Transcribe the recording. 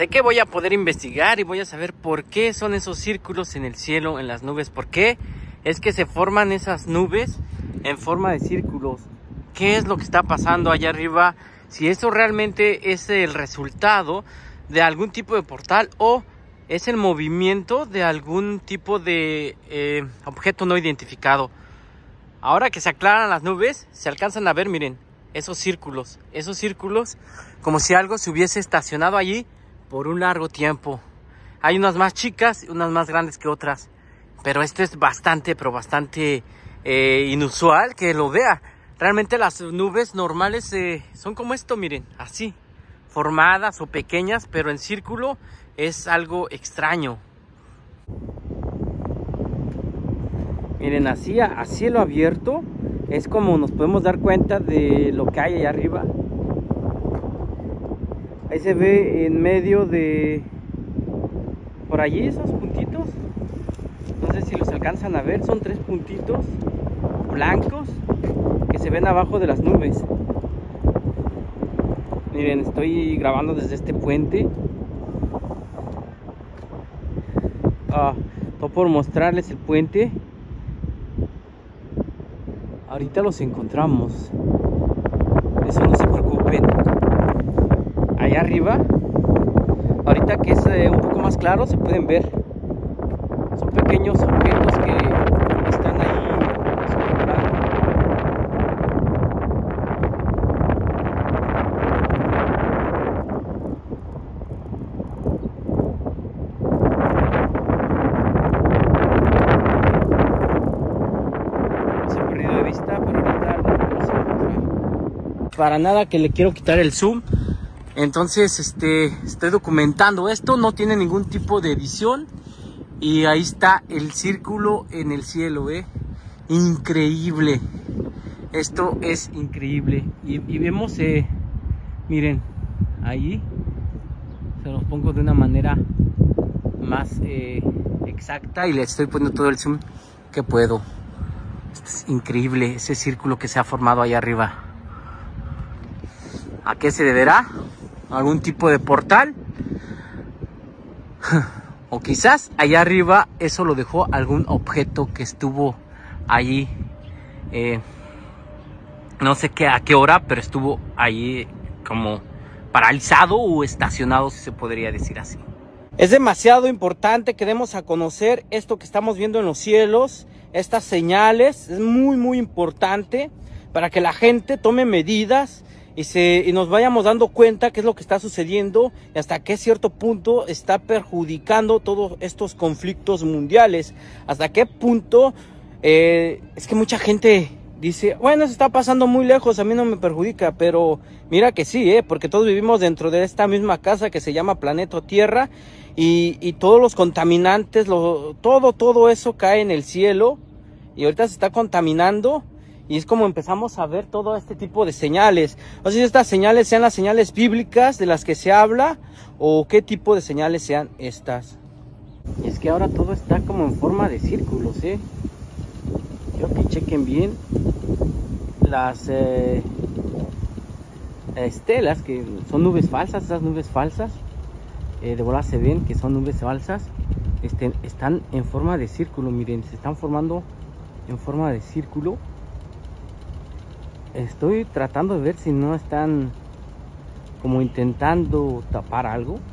Sé que voy a poder investigar y voy a saber por qué son esos círculos en el cielo, en las nubes. ¿Por qué es que se forman esas nubes en forma de círculos? ¿Qué es lo que está pasando allá arriba? Si eso realmente es el resultado de algún tipo de portal o es el movimiento de algún tipo de objeto no identificado. Ahora que se aclaran las nubes, se alcanzan a ver, miren, esos círculos, como si algo se hubiese estacionado allí por un largo tiempo. Hay unas más chicas y unas más grandes que otras, pero esto es bastante inusual que lo vea. Realmente las nubes normales son como esto, miren, así, formadas o pequeñas, pero en círculo es algo extraño. Miren, así a cielo abierto es como nos podemos dar cuenta de lo que hay allá arriba. Ahí se ve en medio de por allí esos puntitos. No sé si los alcanzan a ver, son 3 puntitos blancos que se ven abajo de las nubes. Miren, estoy grabando desde este puente. Todo por mostrarles el puente. Ahorita los encontramos. Eso no se preocupen. Allá arriba, ahorita que es un poco más claro, se pueden ver. Son pequeños objetos que están ahí. Para nada que le quiero quitar el zoom. Entonces estoy documentando esto, no tiene ningún tipo de edición. Y ahí está el círculo en el cielo, increíble. Esto es increíble. Y vemos, miren, ahí se los pongo de una manera más exacta y le estoy poniendo todo el zoom que puedo. Esto es increíble, ese círculo que se ha formado ahí arriba. ¿A qué se deberá? ¿Algún tipo de portal? O quizás allá arriba eso lo dejó algún objeto que estuvo allí. No sé a qué hora, pero estuvo allí como paralizado o estacionado, si se podría decir así. Es demasiado importante que demos a conocer esto que estamos viendo en los cielos, estas señales. Es muy importante para que la gente tome medidas y nos vayamos dando cuenta qué es lo que está sucediendo y hasta qué cierto punto está perjudicando todos estos conflictos mundiales. Hasta qué punto es que mucha gente dice, bueno, se está pasando muy lejos, a mí no me perjudica, pero mira que sí, porque todos vivimos dentro de esta misma casa que se llama planeta Tierra y todos los contaminantes, todo eso cae en el cielo y ahorita se está contaminando. Y es como empezamos a ver todo este tipo de señales. No sé si estas señales sean las señales bíblicas de las que se habla o qué tipo de señales sean estas. Y es que ahora todo está como en forma de círculos, Quiero que chequen bien las estelas, que son nubes falsas, esas nubes falsas. De verdad se ven que son nubes falsas. Están en forma de círculo, miren, se están formando en forma de círculo. Estoy tratando de ver si no están como intentando tapar algo.